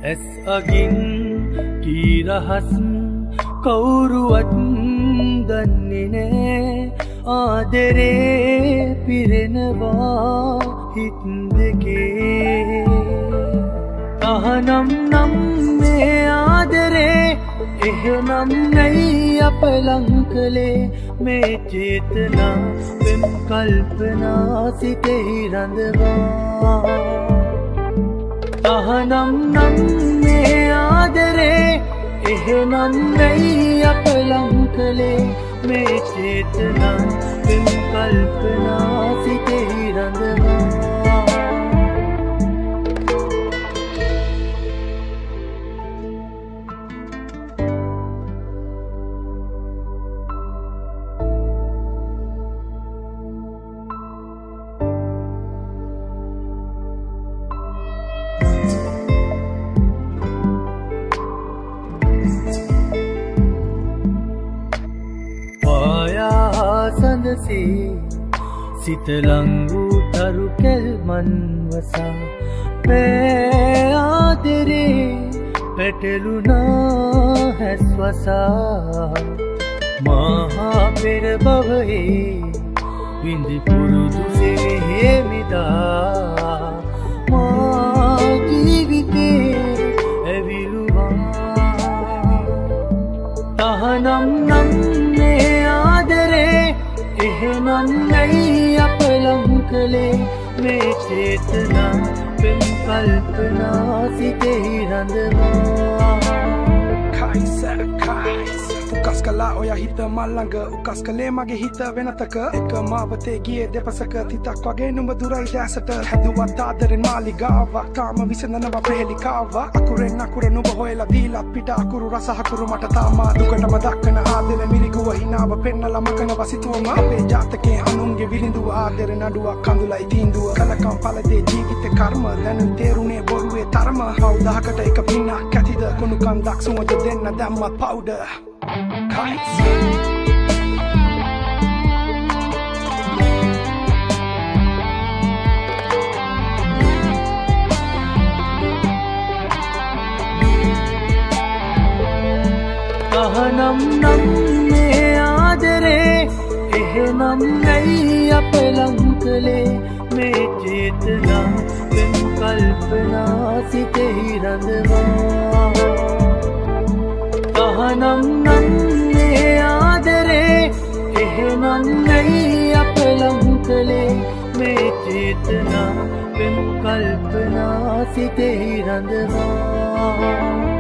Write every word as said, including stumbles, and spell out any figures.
ඇස් අගින් කී රහස් කවුරුවත් දන්නේ නෑ ආදරේ පිරෙනවා හිත් දෙකේ අහනම් නම් මේ ආදරේ එහෙනම් නැයි අප ලං කලේ මේ චේතනා පෙම් කල්පනා සිතෙහි රඳවා අහනම් නම් මේ ආදරේ එහෙනම් නැයි අප ලං කලේ මේ චේතනා පෙම් කල්පනා සිතෙහි රඳවා සිත ලංගු තරු කෙල්මන් වසා පෑ ආදරේ පැටලුනා හැස් වසා මහා පෙර භවයේ විඳි පුරුදු සෙහෙමිදා මා ජීවිතේ ඇවිලුවා තහනම් නම් මේ ආදරේ එහෙනම් නැයි අප ලං කලේ මේ චේතනා පෙම් කල්පනා සිතෙහි රඳවා කයිස කයිස උකස් කළා ඔය හිත මල්ලඟ උකස් කළේ මගේ හිත වෙනතක එක මාවතේ ගියේ දෙපසක තිතක් වගේ නුඹ දුරයි දැසට හැදුවත් ආදරෙන් මාලිගාවක් තාම විසඳනවා ප්‍රහෙලිකාවක් අකුරෙන් අකුර නුඹ හොයලා දීලා පිට අකුරු රස හකුරු මට තාම දුකටම දක්කන ආදරෙ මිරිගුව හිනාව පෙන්නලා මකන වසිතුවම අපේ ජාතකේ අනුන්ගේ විරිඳුව ආදරෙ නඩුවක් කඳුලයි තීන්දුව කලකම් පළදේ ජීවිත කර්ම දැනු තේරුනේ බොරුවේ තරම පවුදහකට එක පින්නක් ඇතිද කුණු කන්දක් සුවඳ දෙන්න දැම්මත් පවුඩර් Kites. අහනම් නම් මේ ආදරේ එහෙනම් නැයි අප ලං කලේ මේ චේතනා පෙම් කල්පනා සිතෙහි රඳවා අහනම් නම් මේ ආදරේ එහෙනම් නැයි අප ලං කලේ මේ චේතනා පෙම් කල්පනා සිතෙහි රඳවා